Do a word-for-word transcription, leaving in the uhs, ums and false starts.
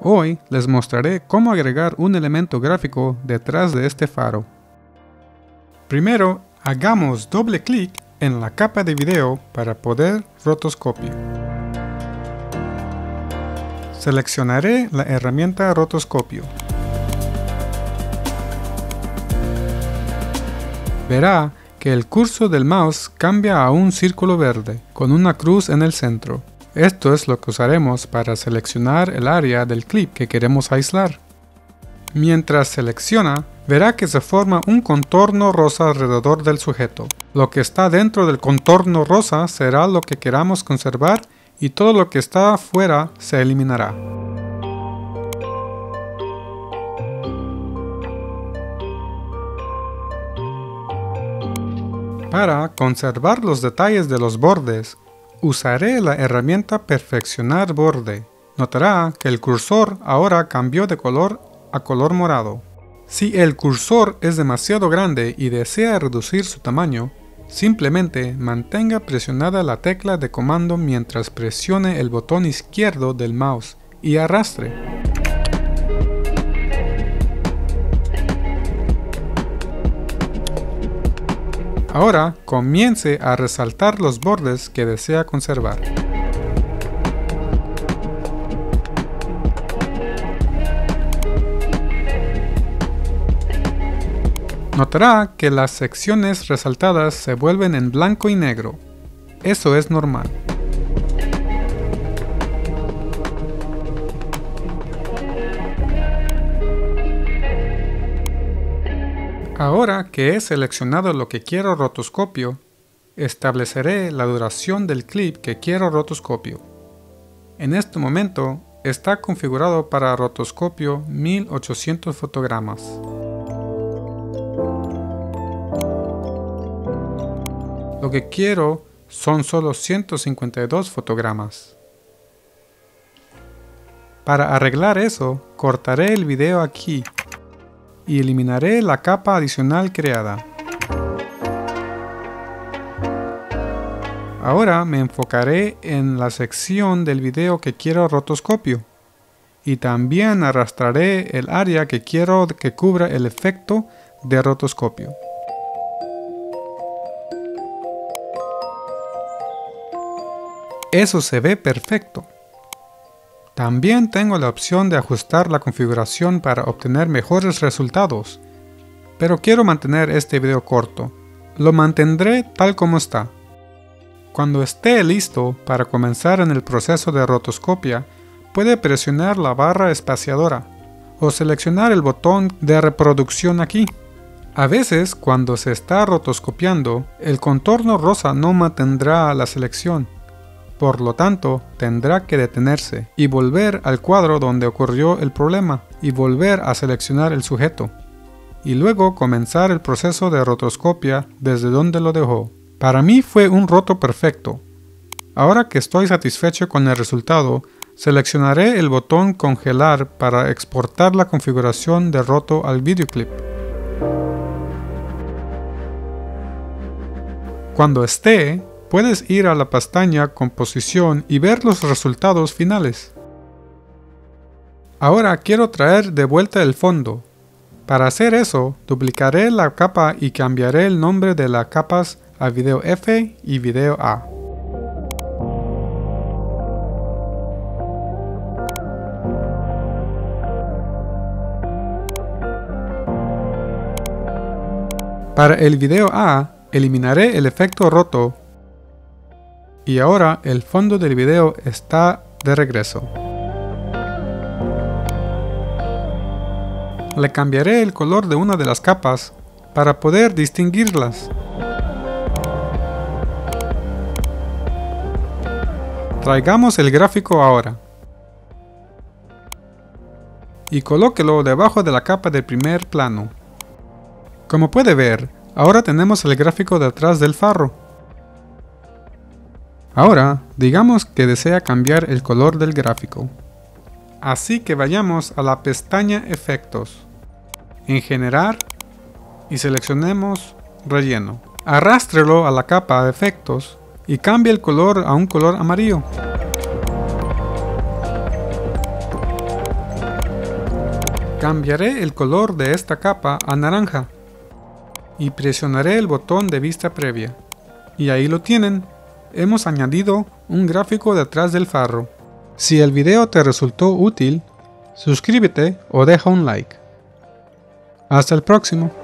Hoy les mostraré cómo agregar un elemento gráfico detrás de este faro. Primero, hagamos doble clic en la capa de video para poder rotoscopio. Seleccionaré la herramienta rotoscopio. Verá que el curso del mouse cambia a un círculo verde con una cruz en el centro. Esto es lo que usaremos para seleccionar el área del clip que queremos aislar. Mientras selecciona, verá que se forma un contorno rosa alrededor del sujeto. Lo que está dentro del contorno rosa será lo que queramos conservar y todo lo que está afuera se eliminará. Para conservar los detalles de los bordes, usaré la herramienta Perfeccionar borde. Notará que el cursor ahora cambió de color a color morado. Si el cursor es demasiado grande y desea reducir su tamaño, simplemente mantenga presionada la tecla de comando mientras presione el botón izquierdo del mouse y arrastre. Ahora comience a resaltar los bordes que desea conservar. Notará que las secciones resaltadas se vuelven en blanco y negro. Eso es normal. Ahora que he seleccionado lo que quiero rotoscopio, estableceré la duración del clip que quiero rotoscopio. En este momento está configurado para rotoscopio mil ochocientos fotogramas. Lo que quiero son solo ciento cincuenta y dos fotogramas. Para arreglar eso, cortaré el video aquí y eliminaré la capa adicional creada. Ahora me enfocaré en la sección del video que quiero rotoscopio y también arrastraré el área que quiero que cubra el efecto de rotoscopio. Eso se ve perfecto. También tengo la opción de ajustar la configuración para obtener mejores resultados, pero quiero mantener este video corto. Lo mantendré tal como está. Cuando esté listo para comenzar en el proceso de rotoscopia, puede presionar la barra espaciadora o seleccionar el botón de reproducción aquí. A veces, cuando se está rotoscopiando, el contorno rosa no mantendrá la selección. Por lo tanto, tendrá que detenerse y volver al cuadro donde ocurrió el problema y volver a seleccionar el sujeto. Y luego comenzar el proceso de rotoscopia desde donde lo dejó. Para mí fue un roto perfecto. Ahora que estoy satisfecho con el resultado, seleccionaré el botón Congelar para exportar la configuración de roto al videoclip. Cuando esté, puedes ir a la pestaña Composición y ver los resultados finales. Ahora quiero traer de vuelta el fondo. Para hacer eso, duplicaré la capa y cambiaré el nombre de las capas a Video F y Video A. Para el Video A, eliminaré el efecto roto. Y ahora el fondo del video está de regreso. Le cambiaré el color de una de las capas para poder distinguirlas. Traigamos el gráfico ahora. Y colóquelo debajo de la capa del primer plano. Como puede ver, ahora tenemos el gráfico detrás del faro. Ahora, digamos que desea cambiar el color del gráfico. Así que vayamos a la pestaña Efectos, en Generar y seleccionemos Relleno. Arrástrelo a la capa de Efectos y cambie el color a un color amarillo. Cambiaré el color de esta capa a naranja y presionaré el botón de vista previa. Y ahí lo tienen, hemos añadido un gráfico detrás del faro. Si el video te resultó útil, suscríbete o deja un like. Hasta el próximo.